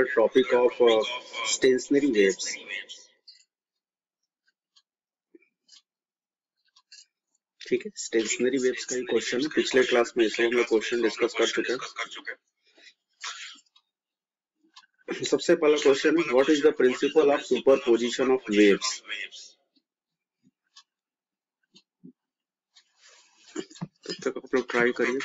the topic of stationary waves. ठीक है, stationery waves का ही क्वेश्चन है। पिछले क्लास में इस हम लोग क्वेश्चन डिस्कस कर चुके हैं। सबसे पहला क्वेश्चन है, what is the principle of superposition of waves? तब तक आप लोग ट्राई करिए।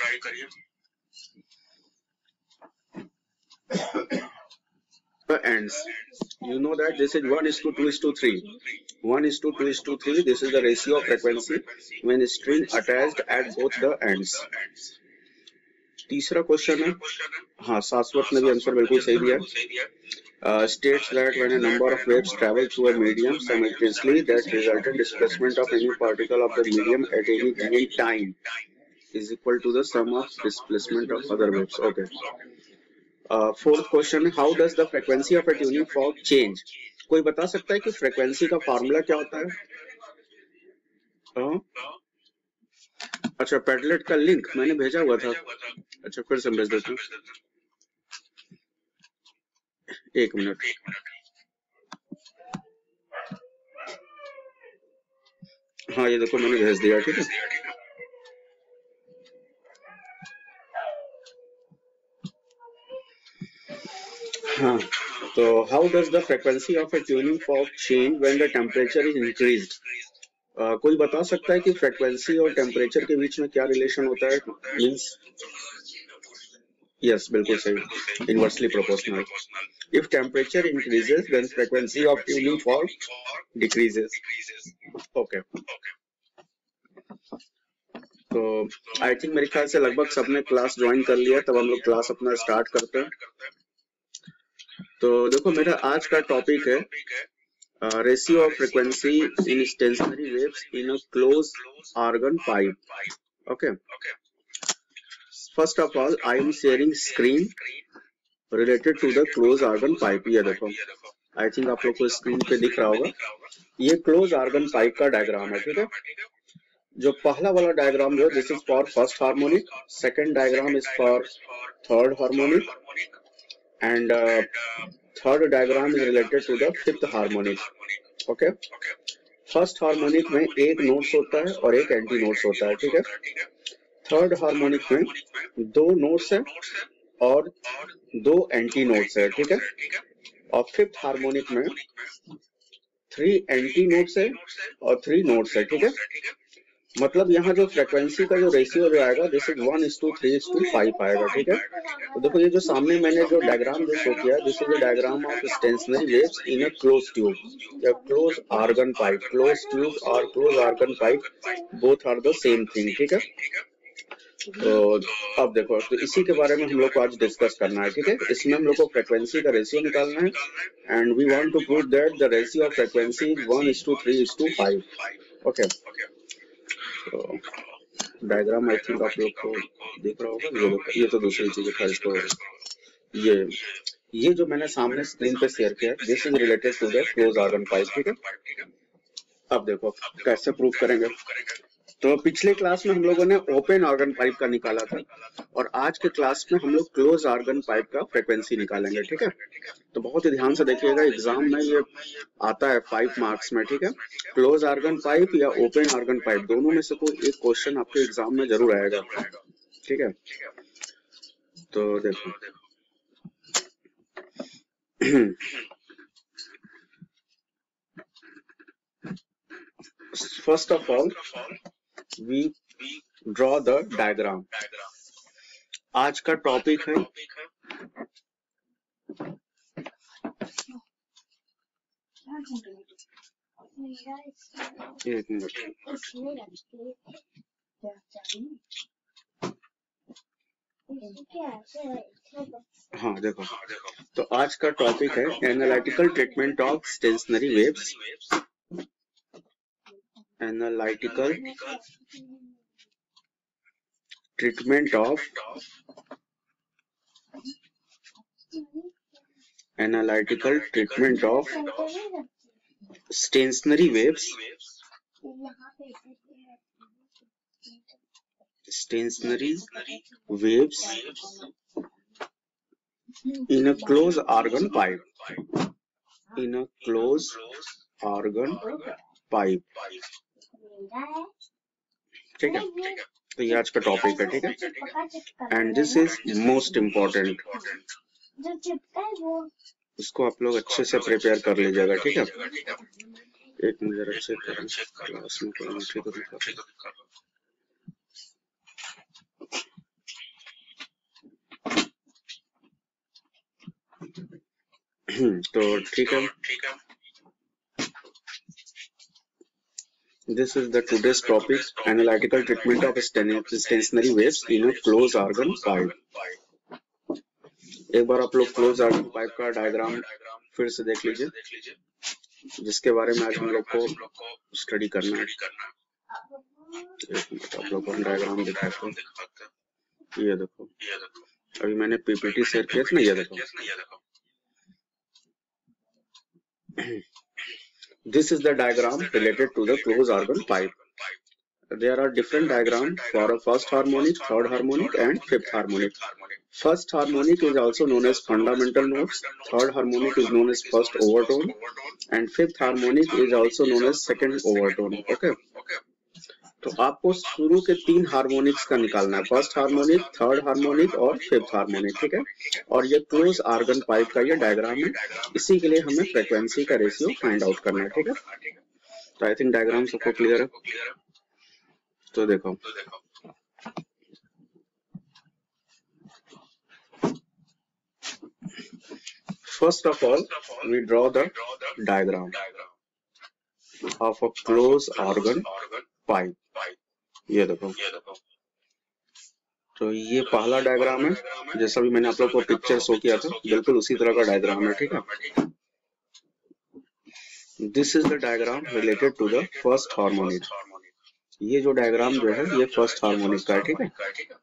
The ends. You know that this is 1:2:3. 1:2:3. This is the ratio of frequency when string attached at both the ends. तीसरा क्वेश्चन है, हाँ शाश्वत ने भी आंसर बिल्कुल सही दिया। States that when a number of waves travel through a medium simultaneously, that resultant displacement of any particle of the medium at any given time is equal to the sum of displacement of other waves. Okay. Fourth question, how does the frequency of a tuning fork change? कोई बता सकता है कि frequency का formula क्या होता है? अच्छा, पैडलेट का लिंक मैंने भेजा हुआ था। अच्छा, फिर से भेज देता हूँ, एक मिनट। हाँ ये देखो मैंने भेज दिया, ठीक है। हाँ, तो how does the frequency of a tuning fork change when the temperature is increased? कोई बता सकता है कि फ्रीक्वेंसी और टेम्परेचर के बीच में क्या रिलेशन होता है? मींस यस, बिल्कुल सही, inversely proportional. If temperature increases then frequency of tuning fork decreases. Okay, तो आई थिंक मेरे ख्याल से लगभग सबने क्लास ज्वाइन कर लिया। तब हम लोग क्लास अपना स्टार्ट करते हैं। तो देखो, मेरा आज का टॉपिक है ratio of frequency in stationary waves in a close organ pipe. Okay, first of all I am sharing screen related to the close organ pipe. ये देखो, आई थिंक आप लोग को स्क्रीन पे दिख रहा होगा, ये क्लोज ऑर्गन पाइप का डायग्राम है, ठीक है। जो पहला वाला डायग्राम जो this is for first harmonic, second diagram is for third harmonic and third diagram is related to the fifth harmonic. Okay, first harmonic में एक नोट्स होता है और एक एंटी नोट्स होता है, ठीक है। थर्ड हार्मोनिक में दो नोट्स है और दो एंटी नोट्स है, ठीक है। और फिफ्थ हार्मोनिक में 3 एंटी नोट्स है और 3 नोट्स है, ठीक है। मतलब यहाँ जो फ्रीक्वेंसी का जो रेशियो जो आएगा दिस इज 1:3:5 आएगा, ठीक है। तो देखो, ये जो सामने मैंने जो डायग्राम जो शो किया, this is the diagram of stationary waves in a close tube या close organ pipe. Close tube और close organ pipe both are the same thing, ठीक है। तो अब देखो, तो इसी के बारे में हम लोग को आज डिस्कस करना है, ठीक है। इसमें हम लोग को फ्रीक्वेंसी का रेशियो निकालना है and we want to prove that the ratio of frequency is 1:3:5। Okay, तो डायग्राम आई थिंक आप लोग को दिख रहा होगा। ये तो दूसरी चीज है। इसको ये जो मैंने सामने स्क्रीन पे शेयर किया, this is related to the close organ pipe, ठीक है। अब देखो कैसे प्रूव करेंगे। तो पिछले क्लास में हम लोगों ने ओपन ऑर्गन पाइप का निकाला था और आज के क्लास में हम लोग क्लोज ऑर्गन पाइप का फ्रीक्वेंसी निकालेंगे, ठीक है। तो बहुत ही ध्यान से देखिएगा, एग्जाम में ये आता है 5 मार्क्स में, ठीक है। क्लोज ऑर्गन पाइप या ओपन ऑर्गन पाइप, दोनों में से कोई एक क्वेश्चन आपके एग्जाम में जरूर आएगा, ठीक है। तो देखो first of all we draw the diagram. आज का टॉपिक है एक मिनट, हाँ देखो, तो आज का टॉपिक है analytical treatment of stationary waves. Analytical treatment of stationary waves In a closed organ pipe. In a closed organ pipe. ठीक है, तो ये आज का टॉपिक है, ठीक है, and this is most important. इसको आप लोग अच्छे से प्रिपेयर कर लीजिएगा, ठीक है। एक मिनट जरा चेक करें क्लास में कोई एंट्री तो दिखा। तो ठीक है, this is the today's topic, analytical treatment of stationary waves in a closed organ pipe। एक बार आप लोग क्लोज ऑर्गन पाइप का डायग्राम फिर से देख लीजिए, जिसके बारे में आज हम लोग को स्टडी करना है। एक मिनट आप लोग को हम डायग्राम दिखाते हैं। ये देखो, अभी मैंने पीपीटी शेयर किया था ना, ये देखो। This is the diagram related to the closed organ pipe. There are different diagrams for a first harmonic, third harmonic, and fifth harmonic. First harmonic is also known as fundamental notes. Third harmonic is known as first overtone, and fifth harmonic is also known as second overtone. Okay. तो आपको शुरू के 3 harmonics का निकालना है, first harmonic, third harmonic और fifth harmonic, ठीक है। और ये क्लोज ऑर्गन पाइप का ये डायग्राम है, इसी के लिए हमें फ्रीक्वेंसी का रेशियो फाइंड आउट करना है, ठीक है। तो आई थिंक डायग्राम सबको क्लियर है। तो देखो, first of all we draw the diagram of a close organ pipe. ये देखो, तो ये पहला डायग्राम है, जैसा भी मैंने आप लोग को पिक्चर शो किया था, बिल्कुल उसी तरह का डायग्राम है, ठीक है। This is the diagram related to the first harmonic. ये जो डायग्राम जो है ये फर्स्ट हार्मोनिक का है, ठीक है।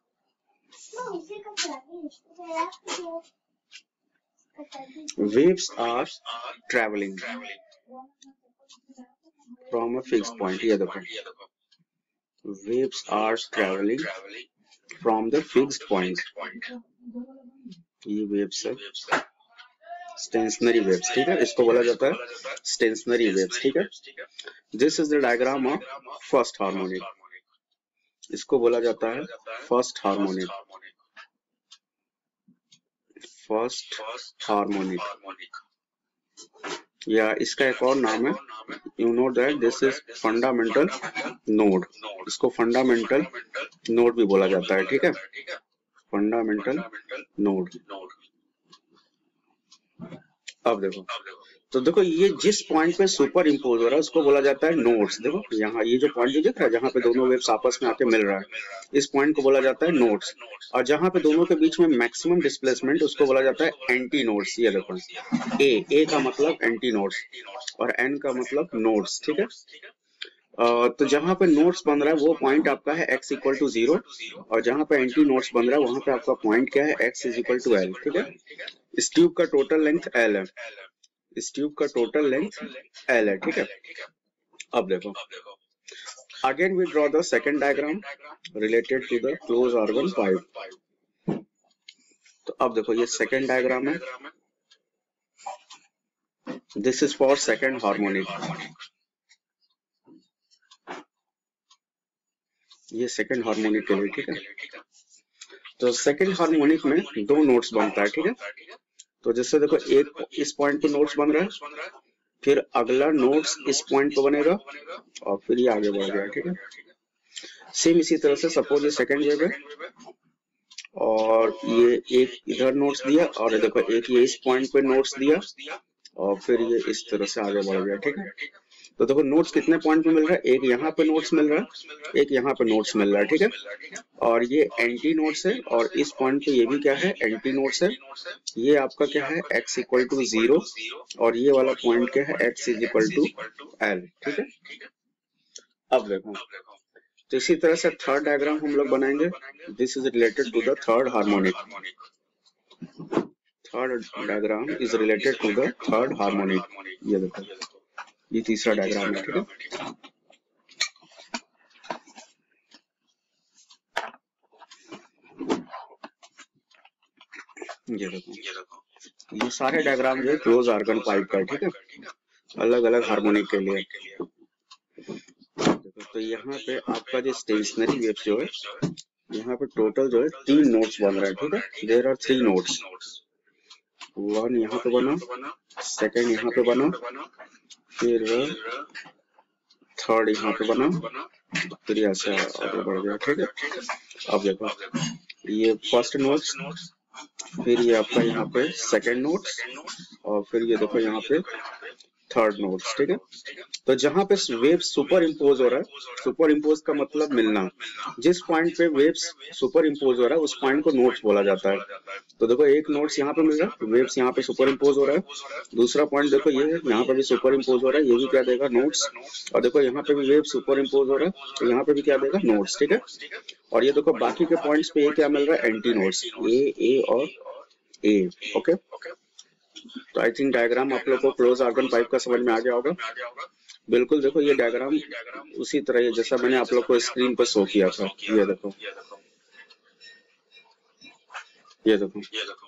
Waves are travelling from a fix point. ये देखो, waves are traveling from the fixed point। ये waves है, stationary waves, ठीक है, इसको बोला जाता है stationary waves, ठीक है। This is the diagram of first harmonic, इसको बोला जाता है first harmonic। first harmonic या इसका एक और नाम है, you know that this is fundamental node. इसको फंडामेंटल नोड भी बोला जाता है, ठीक है, फंडामेंटल नोड। अब देखो, तो देखो ये जिस पॉइंट पे सुपर इम्पोज हो रहा है उसको बोला जाता है नोड्स। देखो यहाँ ये जो पॉइंट जो दिख रहा है, जहाँ पे दोनों वेव्स आपस में आके मिल रहा है, इस पॉइंट को बोला जाता है नोड्स। और जहाँ पे दोनों के बीच में मैक्सिमम डिस्प्लेसमेंट, उसको बोला जाता है एंटी नोड्स। ये देखो, ए का मतलब एंटी नोड्स और एन का मतलब नोड्स, ठीक है। तो जहाँ पे नोड्स बन रहा है वो पॉइंट आपका है x इक्वल टू 0, और जहाँ पे एंटी नोड्स बन रहा है वहां पे आपका पॉइंट क्या है, x is equal to l, ठीक है। इस ट्यूब का टोटल लेंथ l है, इस ट्यूब का टोटल लेंथ l है, ठीक है। अब देखो, again we draw the second diagram related to the close organ pipe. तो अब देखो ये सेकेंड डायग्राम है, this is for second harmonic. ये सेकेंड हार्मोनिक के लिए, ठीक है। तो सेकेंड हार्मोनिक में 2 नोट्स बनता है, ठीक है। तो जैसे देखो, एक इस पॉइंट पे नोट्स बन रहा है, फिर अगला नोट्स इस पॉइंट पे बनेगा और फिर ये आगे बढ़ गया, ठीक है। सेम इसी तरह से सपोज ये सेकेंड वेव है और ये एक इधर नोट्स दिया, और देखो एक ये इस पॉइंट पे नोट्स दिया और फिर ये इस तरह से आगे बढ़ गया, ठीक है। तो देखो नोट्स कितने पॉइंट पे मिल रहा है, एक यहाँ पे नोट्स मिल रहा है, एक यहाँ पे नोट्स मिल रहा है, ठीक है। और ये एंटी नोट्स है, और इस पॉइंट पे ये भी क्या है, एंटी नोट्स है। ये आपका क्या है, x इक्वल टू 0, और ये वाला पॉइंट क्या है, x is equal to l, ठीक है। अब देखो, तो इसी तरह से थर्ड डायग्राम हम लोग बनाएंगे। This is related to the third harmonic. Third diagram is related to the third harmonic. ये देखो, ये तीसरा डायग्राम है, ठीक है। ये देखो, ये सारे डायग्राम जो है क्लोज आर्गन पाइप का, ठीक है, अलग अलग हार्मोनिक के लिए। देखो तो यहाँ पे आपका जो स्टेशनरी वेव्स जो है, यहाँ पे टोटल जो है 3 नोट्स बन रहे हैं, ठीक है। देयर आर 3 नोट्स, वन यहाँ पे बना, सेकेंड यहाँ पे बना, फिर थर्ड यहाँ पे बना, फिर ऐसे आगे बढ़ गया, ठीक है। अब देखो ये फर्स्ट नोट्स, फिर ये आपका यहाँ पे सेकेंड नोट्स, और फिर ये देखो यहाँ पे थर्ड नोट्स, ठीक है। तो जहां पे वेव सुपर इम्पोज हो रहा है, सुपर इम्पोज का मतलब मिलना, जिस पॉइंट पे वेव्स सुपर इम्पोज हो रहा है उस पॉइंट को नोट्स बोला जाता है। तो देखो एक नोट्स यहाँ पे मिल रहा है, वेव्स यहाँ पे सुपर इम्पोज हो रहा है। दूसरा पॉइंट देखो ये यहाँ पे भी सुपर इम्पोज हो रहा है, ये भी क्या देगा, नोट्स। और देखो यहाँ पे भी वेव सुपर इम्पोज हो रहा है, तो यहाँ पे भी क्या देगा, नोट्स, ठीक है। और ये देखो बाकी के पॉइंट्स पे ये क्या मिल रहा है, एंटी नोट्स, ए और ए, ओके। तो आई थिंक डायग्राम आप लोग को क्लोज आर्गन पाइप का समझ में आ गया होगा। बिल्कुल देखो ये डायग्राम उसी तरह है जैसा मैंने आप लोग को स्क्रीन पर शो किया था। ये देखो, ये देखो,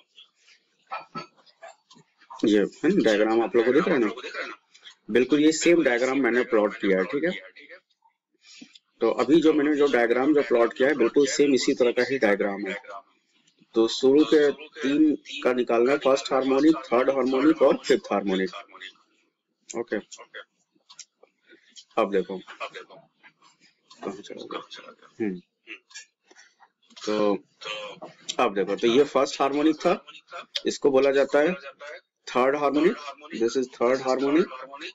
ये है डायग्राम आप लोग को दिख रहा है ना, बिल्कुल ये सेम डायग्राम मैंने प्लॉट किया है, ठीक है। तो अभी जो मैंने जो डायग्राम जो प्लॉट किया है बिल्कुल सेम इसी तरह का ही डायग्राम है। तो शुरू के 3 का निकालना है, फर्स्ट हार्मोनिक, थर्ड हार्मोनिक और फिफ्थ हार्मोनिक, ओके। अब देखो कहाँ चला गया, तो अब देखो, तो ये फर्स्ट हार्मोनिक था, इसको बोला जाता है third harmonic, this is third harmonic,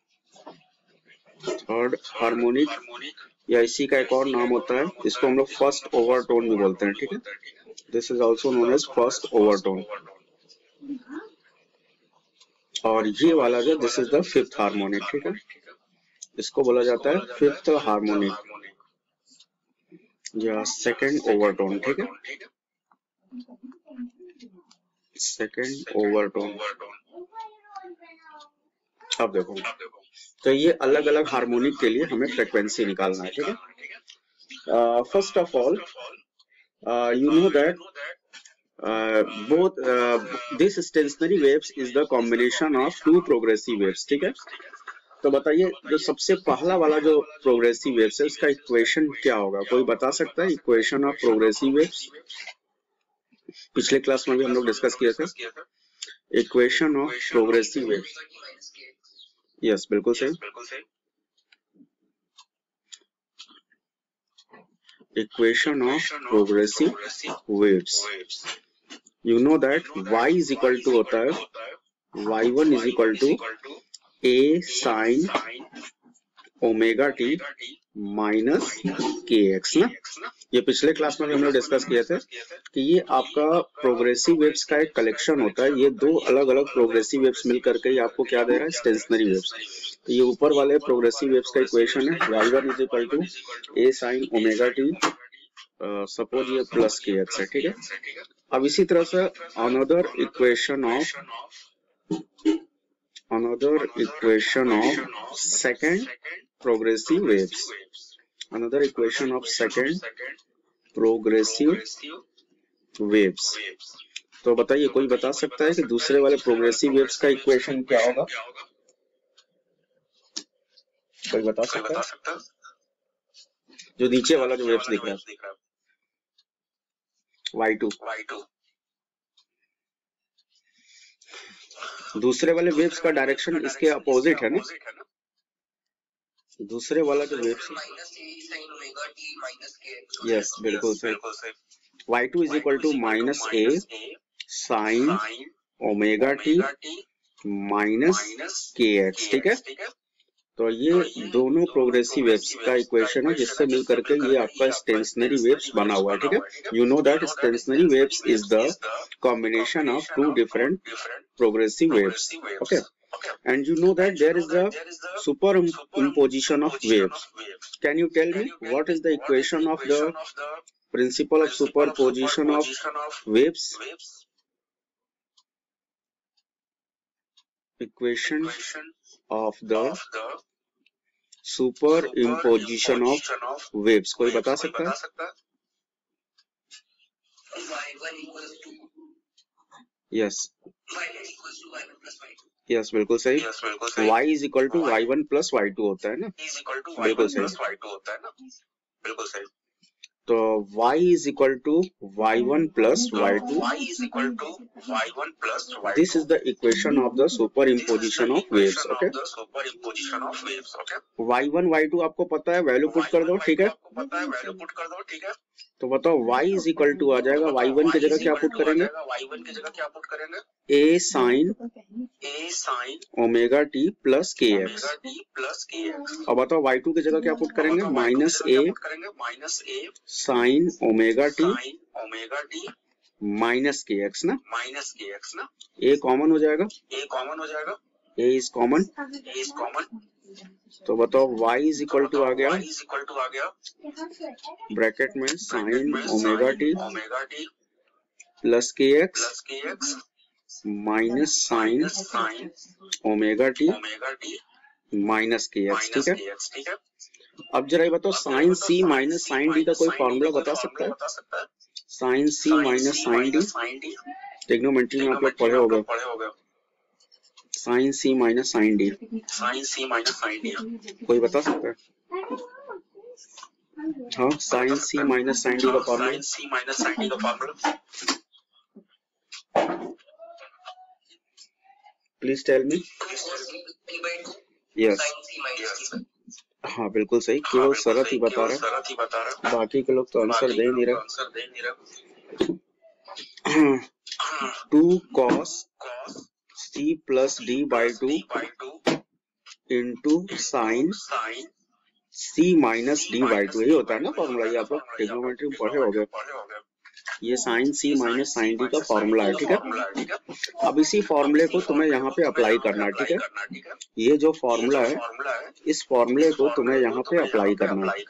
third harmonic, या इसी का एक और नाम होता है, इसको हम लोग फर्स्ट ओवरटोन भी बोलते हैं, ठीक है। This is also known as first overtone. और ये वाला जो this is the fifth harmonic, ठीक है, इसको बोला जाता है फिफ्थ हार्मोनिक या सेकेंड ओवरटोन, ठीक है, सेकेंड ओवरटोन। अब देखो, तो ये अलग अलग हार्मोनिक के लिए हमें फ्रीक्वेंसी निकालना है, ठीक है। First of all you know that both this stationary waves is the combination of 2 progressive waves, ठीक है। तो बताइए जो सबसे पहला वाला जो प्रोग्रेसिव वेव्स है उसका इक्वेशन क्या होगा, कोई बता सकता है इक्वेशन ऑफ प्रोग्रेसिव वेव्स? पिछले क्लास में भी हम लोग डिस्कस किए थे equation of progressive waves. Yes बिल्कुल सही, equation of progressive waves, you know that y is equal to होता है y1 is equal to a sin omega t minus kx ना। ये पिछले क्लास में भी हम लोग डिस्कस किए थे कि ये आपका प्रोग्रेसिव वेव्स का एक कलेक्शन होता है, ये 2 अलग अलग प्रोग्रेसिव वेव्स मिलकर के आपको क्या दे रहा है, स्टेशनरी वेव्स। तो ये ऊपर वाले प्रोग्रेसिव वेव्स का इक्वेशन है y1 is equal to a sin omega t, suppose ये प्लस kx है, ठीक है। अब इसी तरह से another equation of second progressive waves, another equation of second progressive waves. तो बताइए कोई बता सकता है कि दूसरे वाले प्रोग्रेसिव वेव्स का इक्वेशन क्या होगा, कोई बता सकता है? जो नीचे वाला जो वेव्स दिख रहा है y2, दूसरे वाले वेव्स का डायरेक्शन इसके अपोजिट है ना, दूसरे वाला जो वेव्स, यस बिल्कुल सही, y2 is equal to minus a sine omega t minus kx, ठीक है। तो ये दोनों प्रोग्रेसिव वेव्स का इक्वेशन है जिससे मिल करके ये आपका स्टेशनरी वेव्स बना हुआ है, ठीक है। You know that stationary waves is the combination of 2 different progressive waves, okay. And you know that there is the superimposition of waves. Can you tell me what is the equation of the principle of superposition of waves? Equation of the superimposition of waves, कोई बता सकता है? Yes yes बिल्कुल सही। y is equal to y1 plus y2 होता है ना, बिल्कुल सही। तो y is equal to y1 plus y2, this is the equation of the superimposition of waves. Okay, y1 y2 आपको पता है, वैल्यू पुट कर दो, ठीक है। तो बताओ y इज इक्वल टू आ जाएगा, y1 की जगह क्या पुट करेंगे, a sine omega T plus K X. अब बताओ y2 की जगह क्या पुट करेंगे, minus a sine omega T minus K X ना, a कॉमन हो जाएगा, a इज कॉमन। तो बताओ y इज इक्वल टू आ गया ब्रैकेट में sine omega T plus K X minus sine omega T minus K X, ठीक है। अब जरा ये बताओ sine C minus sine D का कोई फॉर्मूला बता सकता है, sine C minus sine D, trigonometry में आप लोग पढ़े होंगे, sine C minus sine D, कोई बता सकता है? हाँ, sine C minus sine D का formula please tell me. Yes, हाँ बिल्कुल सही, केवल शरत ही बता रहा है, बाकी के लोग तो आंसर दे नहीं रहे। 2 cos c plus D by 2 into sine c minus D by 2, यही होता है ना फॉर्मूला, ये आप लोग ट्रिग्नोमेट्री में पढ़े होंगे। ये sine c minus sine D का फॉर्मूला है, ठीक है। अब इसी फॉर्मूले को तुम्हें यहाँ पे अप्लाई करना है, ठीक है। ये जो फॉर्मूला है, इस फॉर्मूले को तुम्हें यहाँ पे अप्लाई करना है,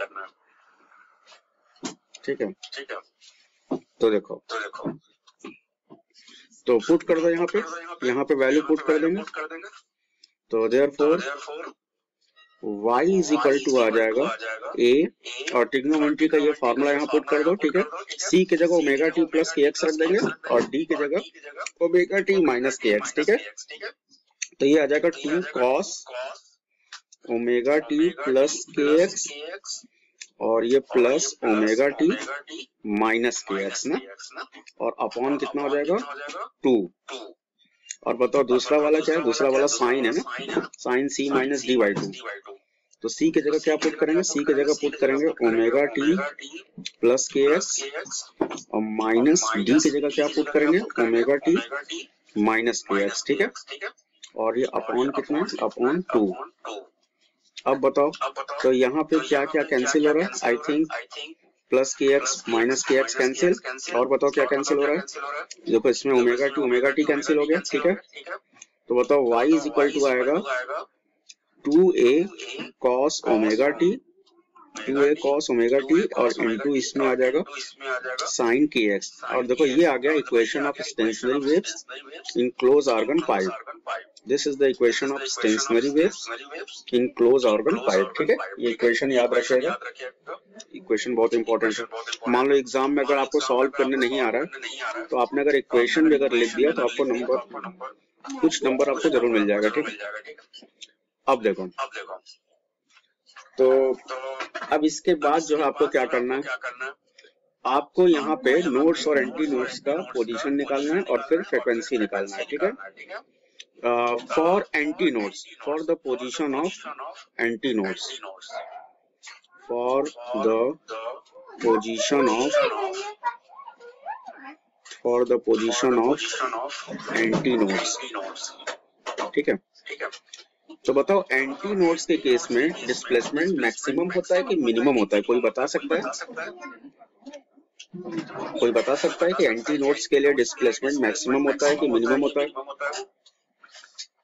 ठीक है। तो देखो, तो पुट कर दो यहाँ पे वैल्यू पुट कर देंगे। तो therefore y is equal to आ जाएगा a, और ट्रिग्नोमेट्री का ये फॉर्मूला यहाँ पुट कर दो, ठीक है। c की जगह omega T plus K X रख देंगे और d की जगह omega T minus K X, ठीक है। तो ये आ जाएगा 2 cos omega T plus K X और ये plus omega T minus K X ना, और अपॉन कितना हो जाएगा 2। और बताओ दूसरा वाला क्या है, दूसरा वाला साइन है ना, sine c minus D by 2। तो c की जगह क्या पुट करेंगे, c की जगह पुट करेंगे omega T plus K X और माइनस d की जगह क्या पुट करेंगे, omega T minus K X, ठीक है। और ये अपॉन कितना है, अपॉन 2। अब बताओ, तो यहाँ पे क्या क्या कैंसिल हो रहा है, I think plus K X minus K X cancel, और बताओ क्या कैंसिल हो रहा है, देखो इसमें ओमेगा टी कैंसिल हो गया, ठीक है। तो बताओ y इज इक्वल टू आएगा 2a cos omega T, 2a cos omega T और इनटू इसमें आ जाएगा साइन के एक्स। और देखो ये आ गया equation of stationary waves in close organ pipe. This is the equation of stationary waves in close organ pipe, ठीक है। ये इक्वेशन याद रखिएगा, इक्वेशन बहुत इंपॉर्टेंट है। मान लो एग्जाम में अगर आपको सॉल्व करने नहीं आ रहा है तो आपने अगर इक्वेशन भी अगर लिख दिया तो आपको कुछ नंबर आपको जरूर मिल जाएगा, ठीक। अब देखो, तो अब इसके बाद जो है आपको क्या करना है, आपको यहाँ पे नोड्स और एंटी नोड्स का पोजीशन निकालना है और फिर फ्रीक्वेंसी निकालना है, ठीक है। For antinodes, for the position of antinodes, for the position of antinodes, ठीक है। तो बताओ एंटी नोड्स के केस में डिस्प्लेसमेंट मैक्सिमम होता है कि मिनिमम होता है, कोई बता सकता है? कोई बता सकता है कि एंटी नोड्स के लिए डिस्प्लेसमेंट मैक्सिमम होता है कि मिनिमम होता है?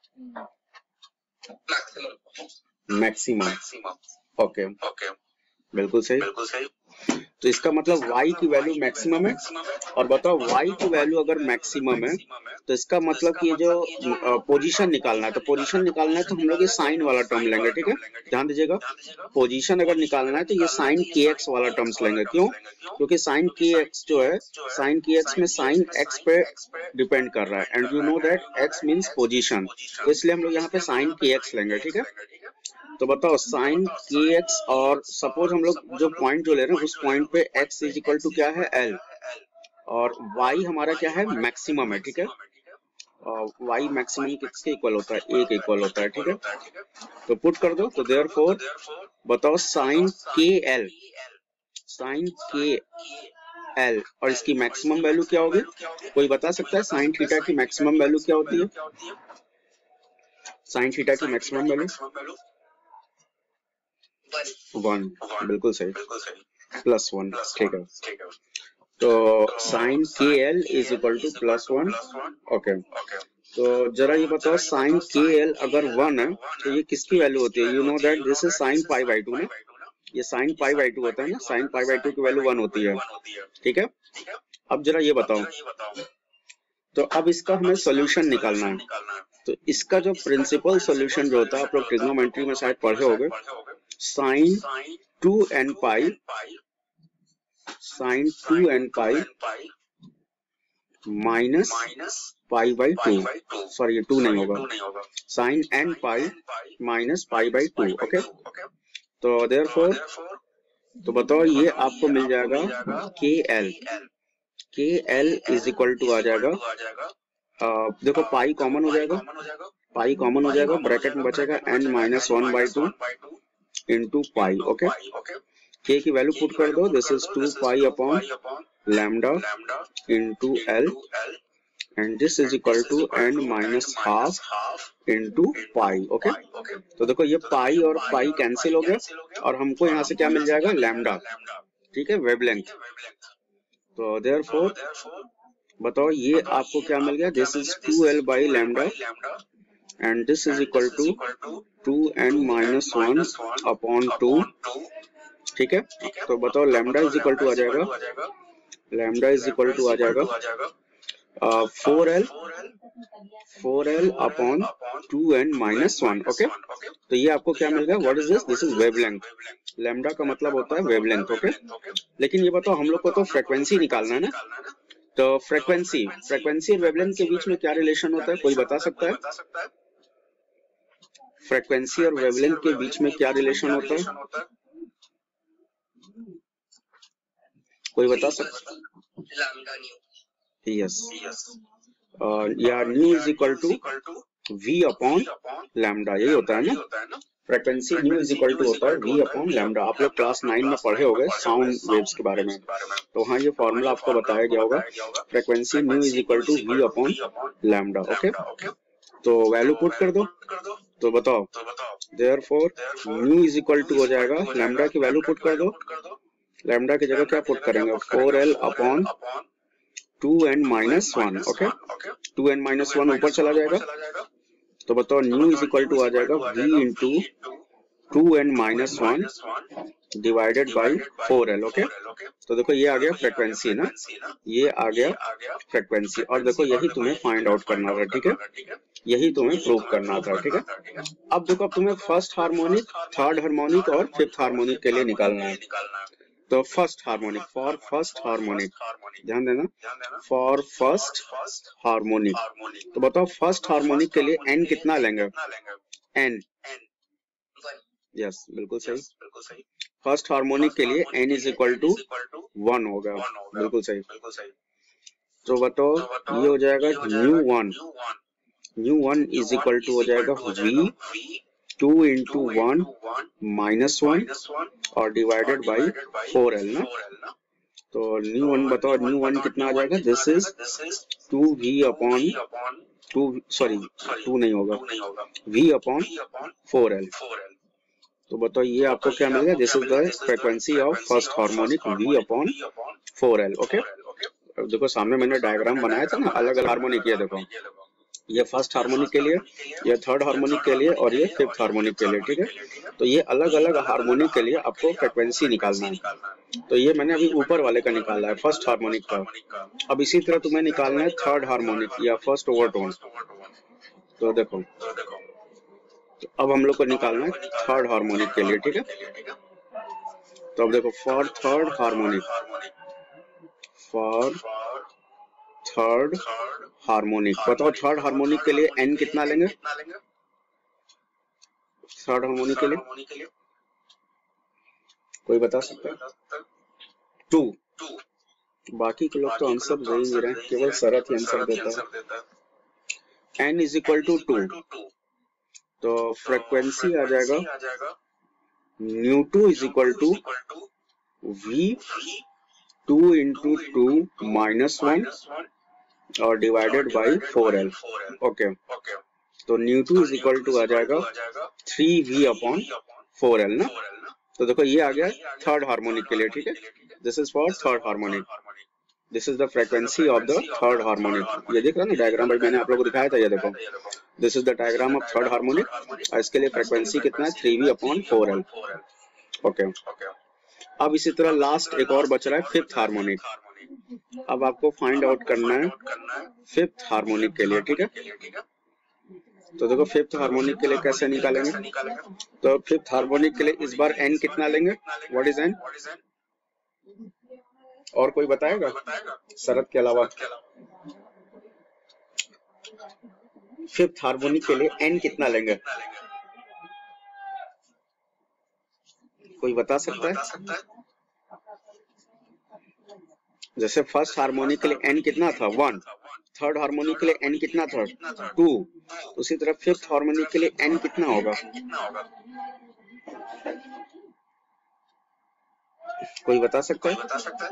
Maximum, okay. बिल्कुल सही। तो इसका मतलब y की वैल्यू मैक्सिमम है, और बताओ y की वैल्यू अगर मैक्सिमम है तो इसका मतलब कि ये जो पोजीशन निकालना है, तो पोजीशन निकालना है तो हम लोग ये साइन वाला टर्म लेंगे, ठीक है, ध्यान दीजिएगा। पोजीशन अगर निकालना है तो ये साइन kx वाला टर्म्स लेंगे। क्यों? क्योंकि साइन kx जो है, साइन kx में साइन x पे डिपेंड कर रहा है, and you know that x means position, तो इसलिए हम लोग यहाँ पे साइन kx लेंगे, ठीक है। तो बताओ साइन kx, और सपोज हम लोग जो पॉइंट जो ले रहे हैं उस पॉइंट पे x इज इक्वल टू क्या है, l, और y हमारा क्या है, मैक्सिमम है, ठीक है। y मैक्सिमम किसके इक्वल होता है, a के इक्वल होता है, ठीक है। तो पुट कर दो, तो देयरफॉर बताओ साइन kl, साइन kl और इसकी मैक्सिमम वैल्यू क्या होगी, कोई बता सकता है साइन थीटा की मैक्सिमम वैल्यू क्या होती है? साइन थीटा की मैक्सिमम वैल्यू 1, बिल्कुल सही, +1, ठीक है। तो sine kl is equal to +1, okay. तो जरा ये बताओ साइन kl अगर 1 है तो ये किसकी वैल्यू होती है? You know that this is sine π/2 ना, ये साइन π/2 होता है ना, साइन π/2 की वैल्यू 1 होती है, ठीक है। अब जरा ये बताओ, तो अब इसका हमें सोल्यूशन निकालना है। तो इसका जो प्रिंसिपल सोल्यूशन जो होता है, आप लोग ट्रिग्नोमेट्री में शायद पढ़े होंगे, sign 2nπ, sign 2nπ minus π/2, sorry ये 2 नहीं होगा, साइन nπ माइनस π/2, ओके। तो देयरफॉर तो बताओ ये आपको मिल जाएगा kl इज इक्वल टू आ जाएगा, देखो पाई कॉमन हो जाएगा, पाई कॉमन हो जाएगा, ब्रैकेट में बचेगा n-1/2 into pi, okay. k की वैल्यू पुट कर दो, this is 2 pi upon lambda into l, and this is equal to n-12 into pi, okay. तो देखो ये पाई और पाई कैंसिल हो गया और हमको यहाँ से क्या मिल जाएगा, लैम्डा, ठीक है, वेवलेंथ। तो देयरफॉर बताओ ये आपको क्या मिल गया, this is 2l/λ and this is equal to 2n-1/2, ठीक है। तो बताओ लैम्डा इज इक्वल टू आ जाएगा, लैम्डा इज इक्वल टू आ जाएगा 4l अपॉन 2n-1, ओके। तो ये आपको क्या मिल गया, what is this, this is wavelength. Lambda का मतलब होता है वेवलेंथ, ओके। लेकिन ये बताओ हम लोग को तो फ्रीक्वेंसी निकालना है ना, तो फ्रीक्वेंसी और वेवलेंथ के बीच में क्या रिलेशन होता है, कोई बता सकता है? फ्रीक्वेंसी और वेवलेंथ के बीच में क्या रिलेशन होता है, कोई बता सकता है? यस, या nu is equal to v upon lambda, यही होता है ना। Frequency nu is equal to होता है v अपॉन लैम्डा। आप लोग क्लास 9 में पढ़े होंगे साउंड वेव्स के बारे में, तो वहाँ ये फॉर्मूला आपको बताया गया होगा, frequency nu is equal to v upon lambda, okay. तो वैल्यू पुट कर दो, तो बताओ therefore nu is equal to हो जाएगा, लैम्डा की वैल्यू पुट कर दो, लैम्डा की जगह क्या पुट करेंगे, 4l upon 2n-1, okay. 2n-1 ऊपर चला जाएगा, तो बताओ न्यू इज इक्वल टू आ जाएगा v into 2n-1 divided by 4l, okay. तो देखो ये आ गया फ्रीक्वेंसी ना, ये आ गया फ्रीक्वेंसी, और देखो यही तुम्हें फाइंड आउट करना था, ठीक है, यही तुम्हें प्रूव करना था, ठीक है। अब देखो अब तुम्हें फर्स्ट हार्मोनिक, थर्ड हार्मोनिक और फिफ्थ हार्मोनिक के लिए निकालना है। तो first harmonic, for first harmonic, ध्यान देना, फॉर फर्स्ट हार्मोनिक। तो बताओ फर्स्ट हार्मोनिक के लिए n कितना लेंगे, n, यस बिल्कुल सही। फर्स्ट हार्मोनिक के लिए n इज इक्वल टू 1 होगा, बिल्कुल सही। तो बताओ ये हो जाएगा nu one is equal to हो जाएगा v 2 इंटू 1 -1 और डिवाइडेड बाई 4l ना। तो न्यू वन बताओ, न्यू वन कितना आ जाएगा, this is 2v upon 2, sorry 2 नहीं होगा, v अपॉन 4l। तो बताओ ये आपको क्या मिलेगा, this is the frequency of first harmonic v upon 4l, okay. देखो सामने मैंने डायग्राम बनाया था ना, अलग अलग हार्मोनिक, ये देखो ये फर्स्ट हार्मोनिक के लिए, ये थर्ड हार्मोनिक के लिए और ये फिफ्थ हार्मोनिक के लिए, ठीक है। तो ये अलग अलग हार्मोनिक के लिए आपको फ्रिक्वेंसी निकालना है। तो ये मैंने अभी ऊपर वाले का निकाला है, फर्स्ट हार्मोनिक का। अब इसी तरह तुम्हें निकालना है थर्ड हार्मोनिक या फर्स्ट ओवरटोन। तो देखो, तो अब हम लोग को निकालना है थर्ड हार्मोनिक के लिए, ठीक है। तो अब देखो, for third harmonic, for third harmonic, बताओ थर्ड हार्मोनिक के लिए एन कितना लेंगे? थर्ड हार्मोनिक के लिए कोई बता सकता है? 2। बाकी के लोग तो आंसर दे ही रहे हैं, केवल शरत ही आंसर देता है। n इज इक्वल टू 2, तो फ्रीक्वेंसी आ जाएगा ν2 is equal to v2 into 2 minus 1 और डिवाइडेड बाई 4l। ओके, तो ν2 इज इक्वल टू आ जाएगा 3v अपॉन 4l ना। तो देखो ये आ गया थर्ड हार्मोनिक के लिए, ठीक है। This is for third harmonic, this is the frequency of the third harmonic. ये देख रहा ना डायग्राम, भाई मैंने आप लोगों को दिखाया था, ये देखो this is the diagram of third harmonic और इसके लिए फ्रीक्वेंसी कितना है 3v अपॉन 4l। ओके, अब इसी तरह लास्ट एक और बच रहा है फिफ्थ हार्मोनिक। अब आपको फाइंड आउट करना है फिफ्थ हार्मोनिक के लिए, ठीक है। तो देखो फिफ्थ हार्मोनिक के लिए कैसे निकालेंगे? तो फिफ्थ हार्मोनिक के लिए इस बार n कितना लेंगे? What is n? और कोई बताएगा शरत के अलावा? फिफ्थ हार्मोनिक के लिए n कितना लेंगे? कोई बता सकता है? जैसे फर्स्ट हार्मोनिक के लिए n कितना था? 1। थर्ड हार्मोनिक के लिए n कितना था? 2। उसी तरह फिफ्थ हार्मोनिक के लिए n कितना होगा? कोई बता सकता है?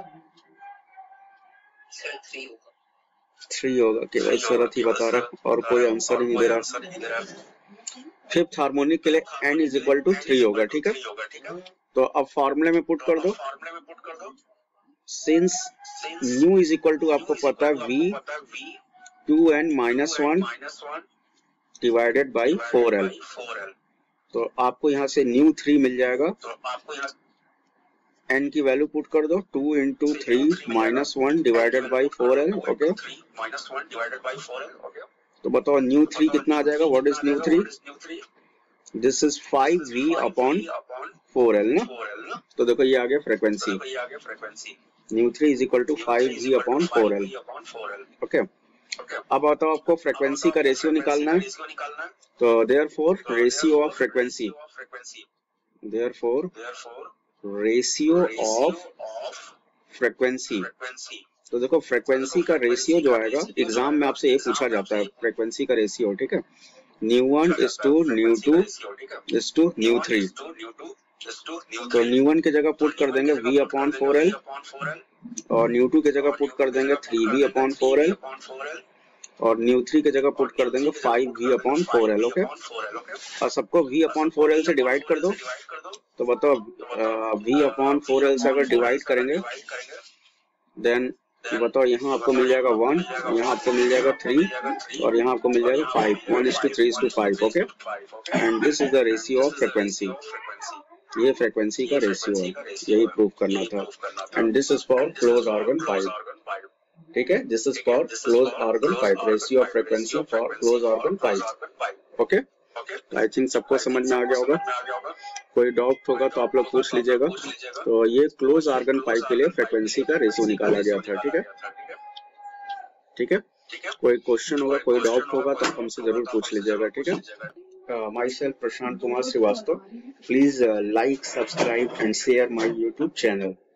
3 होगा, केवल शरत ही बता रहा और कोई आंसर ही नहीं दे रहा। फिफ्थ हार्मोनिक के लिए n इज इक्वल टू 3 होगा, ठीक है। तो अब फॉर्मूले में पुट कर दो। Since nu is equal to आपको पता है v2n minus 1 divided by 4l, तो आपको यहाँ से न्यू 3 मिल जाएगा। n की वैल्यू पुट कर दो, 2 into 3 minus 1 divided by 4l। Okay, तो बताओ न्यू 3 कितना आ जाएगा? What is nu 3? This is 5v upon 4l ना। तो देखो ये आ गया frequency, nu 3 is equal to 5v upon 4l। Okay, अब बताओ आपको फ्रीक्वेंसी का रेशियो निकालना है। तो therefore ratio of frequency, therefore ratio of frequency. तो देखो फ्रीक्वेंसी का रेशियो जो आएगा, एग्जाम में आपसे ये पूछा जाता है फ्रीक्वेंसी का रेशियो, ठीक है। ν1 इज टू ν2 इज टू ν3। तो ν1 की जगह पुट कर देंगे v अपॉन 4l और ν2 की जगह पुट कर देंगे 3v अपॉन 4l और ν3 की जगह पुट कर देंगे 5v अपॉन 4l। ओके, और सबको v अपॉन 4l से डिवाइड कर दो। तो बताओ v अपॉन 4l से अगर डिवाइड करेंगे देन बताओ यहाँ आपको मिल जाएगा 1, यहाँ आपको मिल जाएगा 3 और यहाँ आपको मिल जाएगा 5। 1:3:5। Okay, and this is the ratio of frequency. ये फ्रीक्वेंसी का रेशियो है, यही प्रूव करना था। And this is for close organ pipe, ठीक है। This is for close organ pipe, ratio of frequency for close organ pipe. Okay, I think सबको समझ में आ गया होगा। कोई डाउट होगा तो आप लोग पूछ लीजिएगा। तो ये क्लोज ऑर्गन पाइप के लिए फ्रीक्वेंसी का रेशियो निकाला गया था, ठीक है। ठीक है, कोई क्वेश्चन होगा, कोई डाउट होगा तो हमसे जरूर पूछ लीजिएगा, ठीक है। Myself Prashant Kumar Srivastava. Please like, subscribe and share my YouTube channel.